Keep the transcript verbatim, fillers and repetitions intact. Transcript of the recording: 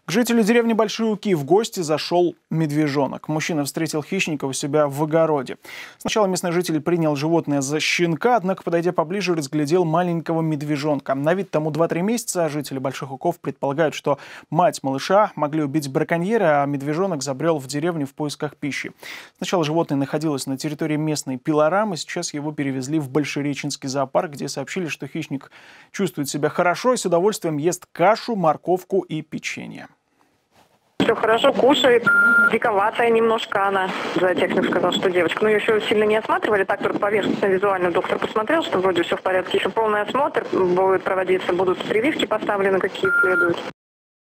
К жителю деревни Большие Уки в гости зашел медвежонок. Мужчина встретил хищника у себя в огороде. Сначала местный житель принял животное за щенка, однако, подойдя поближе, разглядел маленького медвежонка. На вид тому два-три месяца. Жители Больших Уков предполагают, что мать малыша могли убить браконьеры, а медвежонок забрел в деревню в поисках пищи. Сначала животное находилось на территории местной пилорамы, сейчас его перевезли в Большереченский зоопарк, где сообщили, что хищник чувствует себя хорошо и с удовольствием ест кашу, морковку и печенье. Все хорошо, кушает, диковатая немножко она. Зоотехник сказал, что девочка. Но ее еще сильно не осматривали, так только поверхностно визуально доктор посмотрел, что вроде все в порядке. Еще полный осмотр будет проводиться, будут прививки поставлены, какие следуют.